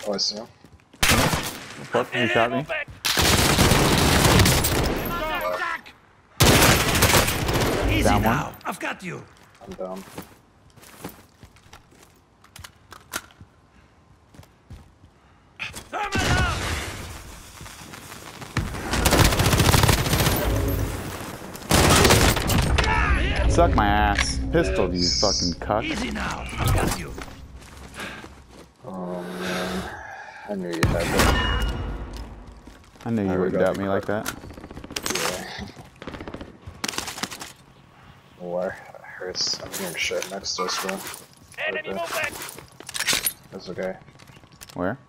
Oh, I see him. Fuck, he shot me. Easy Down now. one. I've got you. I'm down. Suck my ass. Pistol, you fucking cuck. Easy now. I've got you. Oh man, I knew you had that. I knew you we wouldn't got doubt the me like that. Yeah. Where? I'm hearing shit next to us, bro. Enemy movement! That's okay. Where?